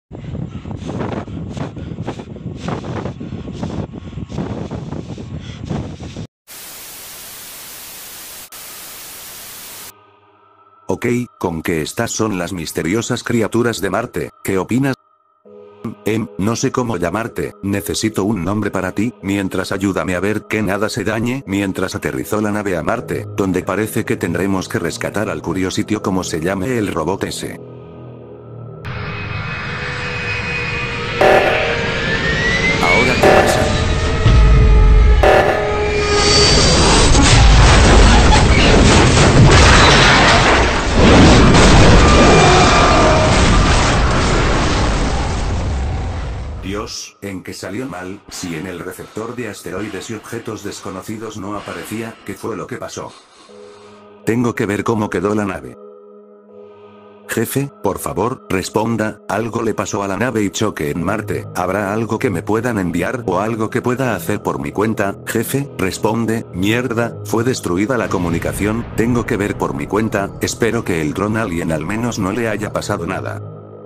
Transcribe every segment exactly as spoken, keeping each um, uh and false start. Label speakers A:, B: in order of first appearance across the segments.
A: Ok, con que estas son las misteriosas criaturas de Marte, ¿qué opinas? Em, no sé cómo llamarte, necesito un nombre para ti, mientras ayúdame a ver que nada se dañe mientras aterrizó la nave a Marte, donde parece que tendremos que rescatar al Curiosity o como se llame el robot ese. ¿Ahora qué pasa? Dios, ¿en qué salió mal? Si en el receptor de asteroides y objetos desconocidos no aparecía, ¿qué fue lo que pasó? Tengo que ver cómo quedó la nave. Jefe, por favor, responda, algo le pasó a la nave y choque en Marte, ¿habrá algo que me puedan enviar o algo que pueda hacer por mi cuenta? Jefe, responde, mierda, fue destruida la comunicación, tengo que ver por mi cuenta, espero que el dron alien al menos no le haya pasado nada.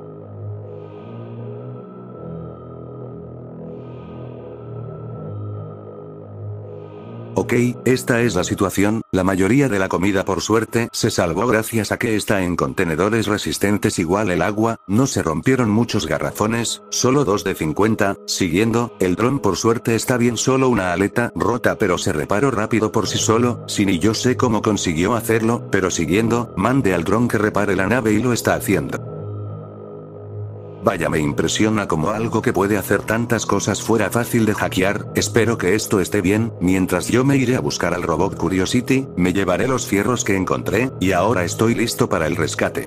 A: Ok, esta es la situación, la mayoría de la comida por suerte se salvó gracias a que está en contenedores resistentes igual el agua, no se rompieron muchos garrafones, solo dos de cincuenta, siguiendo, el dron por suerte está bien, solo una aleta rota pero se reparó rápido por sí solo, si ni yo sé cómo consiguió hacerlo, pero siguiendo, mande al dron que repare la nave y lo está haciendo. Vaya, me impresiona como algo que puede hacer tantas cosas fuera fácil de hackear, espero que esto esté bien, mientras yo me iré a buscar al robot Curiosity, me llevaré los fierros que encontré, y ahora estoy listo para el rescate.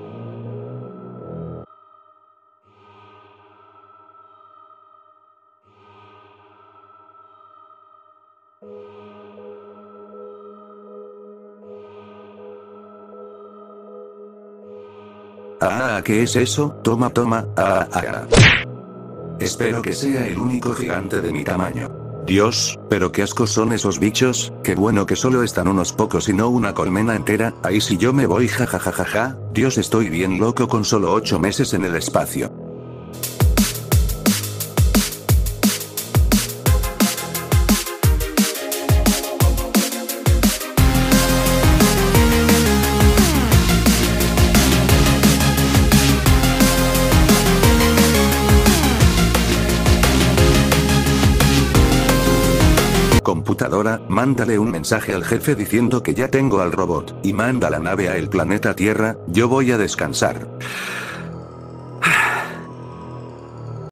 A: Ah, ¿qué es eso? Toma, toma, ah, ah, ah. Espero que sea el único gigante de mi tamaño. Dios, pero qué asco son esos bichos, qué bueno que solo están unos pocos y no una colmena entera, ahí si yo me voy jajajajaja, Dios estoy bien loco con solo ocho meses en el espacio. Computadora, mándale un mensaje al jefe diciendo que ya tengo al robot, y manda la nave a el planeta Tierra, yo voy a descansar.